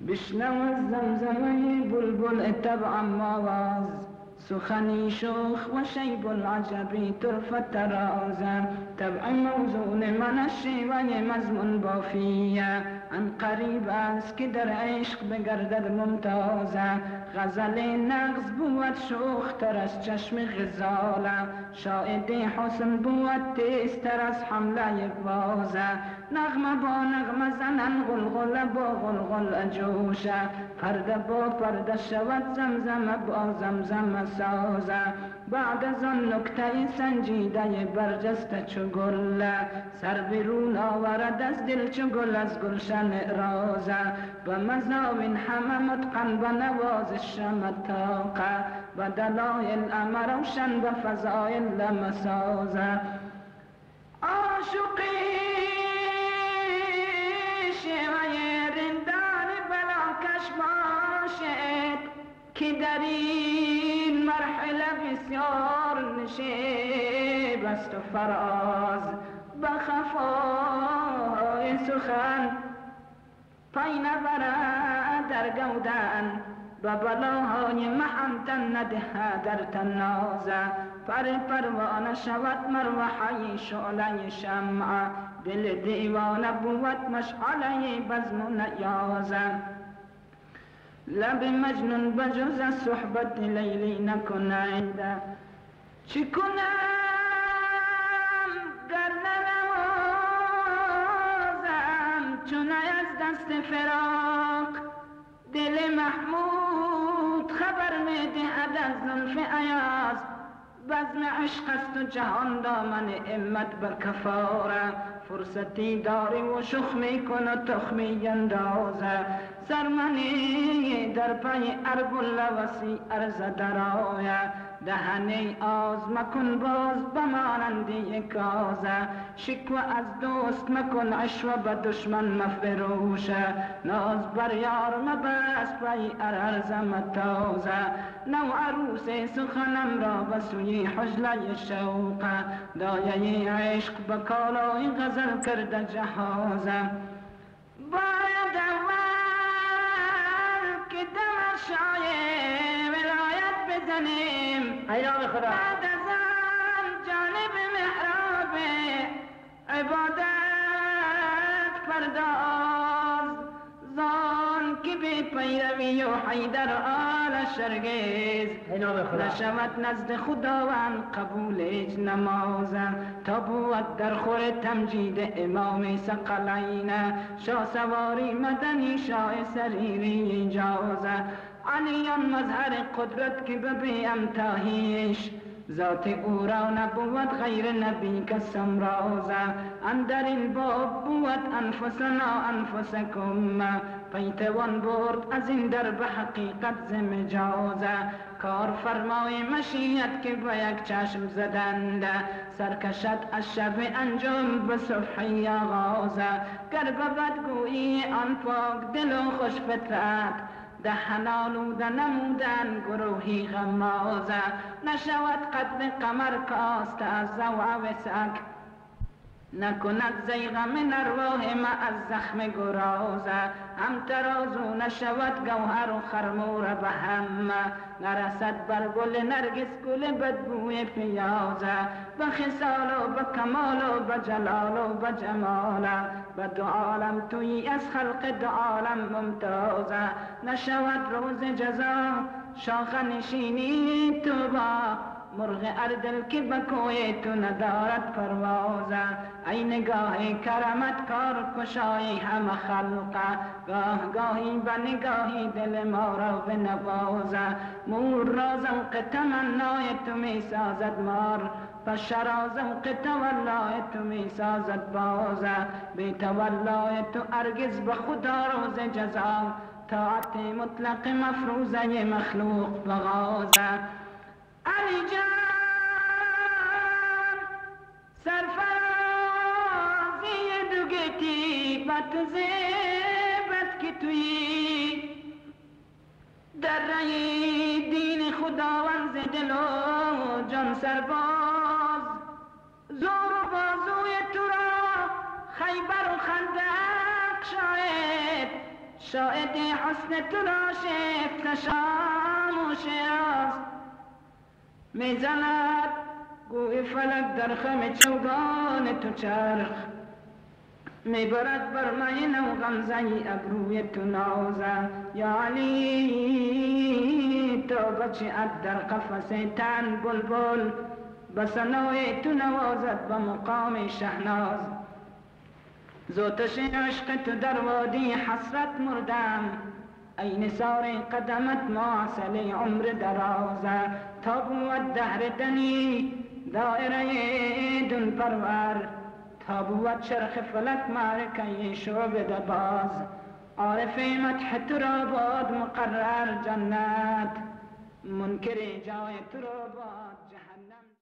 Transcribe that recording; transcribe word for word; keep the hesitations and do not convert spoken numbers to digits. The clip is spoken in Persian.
بشنو از زمزمه بلبل طبعم آواز، سخنی شوخ و شیب العجبی طرف ترازم. طبع موزون من شیوه مضمون بافیه، ان قریب است که در عشق بگردد ممتازه. غزل نغز بود شوخ تر از چشم غزاله، شاهد حسن بود تیزتر از حمله بازه. نغمه با نغمه زنن غلغله با غلغل جوشه، پرده با پرده شود زمزمه با زمزمه سازه. بعد از آن نکته سنجیده برجسته چو گل، سر بیرون آورد از دل چو گل از گلشن رازه. و مزاوین همه متقن به نوازش متاقه، و دلایل امر روشن به فضایل مسازه. عاشقی شیوه رندان بلاکش باشد، که در این مرحله بسیار نشیب است و فراز. به خفای سخن پای نبرد در گودن، به بلاهای محمتن ندهد در تنازه. پر پروانه شود مروحه شعله شمع، دل دیوانه بود مشعله بزم و نیازه. لب مجنون بجز از صحبت لیلی نکند، چی کنم گر ننوازم چون از دست فراق. دل محمود خبر می دهد از زلف ایاز، بزم عشق است و جهان دامن امت بر کفاره. فرصتی داری و شخ می کن و تخمی اندازه، سرمنی در پای ارگل وسی ارز درایه. دهنی آز مکن باز بمانندی کازه، شکوه از دوست مکن عشوه به دشمن مفروشه. ناز بر یار مبس پای ارز متازه، نو عروس سخنم را به سوی حجله شوقه. دایه عشق به کالای غزل کرده جهازه. باید اول که دم شای ولایت بزنیم، بعد از آن جانب محراب عبادت پرداز. زان که بی پیروی و حیدر آل شرگیز، نشود نزد خداوند قبول هیچ نمازه. تا بود در خور تمجید امام ثقلین، شاه سواری مدنی شاه سریری اجازه. علیان مظهر قدرت که ببی امتاهیش، ذات او را نبود غیر نبی کسم رازه. اندر این باب بود انفسنا انفسکم، پیتوان برد از این در به حقیقت ز مجازه. کار فرمای مشیت که با یک چشم زدند، سرکشد از شب انجام به صبحی آغازه. گر به بدگویی آن پاک دل و خوش فطرت، دهن آلوده نمودن گروهی غمازه. نشود قد قمر کاسته از زوع وسک، نکند زیغ من ارواح ما از زخم گرازه. هم ترازو نشود گوهر و خرمور به هم، نرسد بر گل نرگس گل بدبوی پیازه. به خصال و به کمال و به جلال و به جمال، به دو عالم تویی از خلق دو عالم ممتازه. نشود روز جزا شاخ نشینی تو با مرغ اردل که به کوی تو ندارد پروازه. ای نگاه کرمت کار کشای همه خلقه، گاه گاهی به نگاهی دل ما را بنوازه. مور را ذوق تمنای تو می سازد مار، بشر را ذوق تولای تو می سازد بازه. بی تولای تو ارگز به خدا روز جزا، طاعت مطلق مفروضه مخلوق بغازه. علی جان سرفرازی دوگتی بط زیبت که تویی، در رای دین خداوند دل و جان سرباز. زور و بازوی تو را خیبر و خندق شاید، شاهد حسن تو را شفت شام و شیراز میزند گوی فلک در خم چوگان تو چرخ میبرد بر مین و غمزه ابروی تو نازه یا علی تو بچه‌ات در قفس تن بلبل بس نوی تو نوازد به مقام شهناز زوتش عشق تو در وادی حسرت مردم ای نثار قدمت معسل عمر درازه تا بود دهر دنی دائره دل پرور تا بود چرخ فلک معرکه شعب دباز عارف مدح تو را باد مقرر جنت منکر جای تو را باد جهنم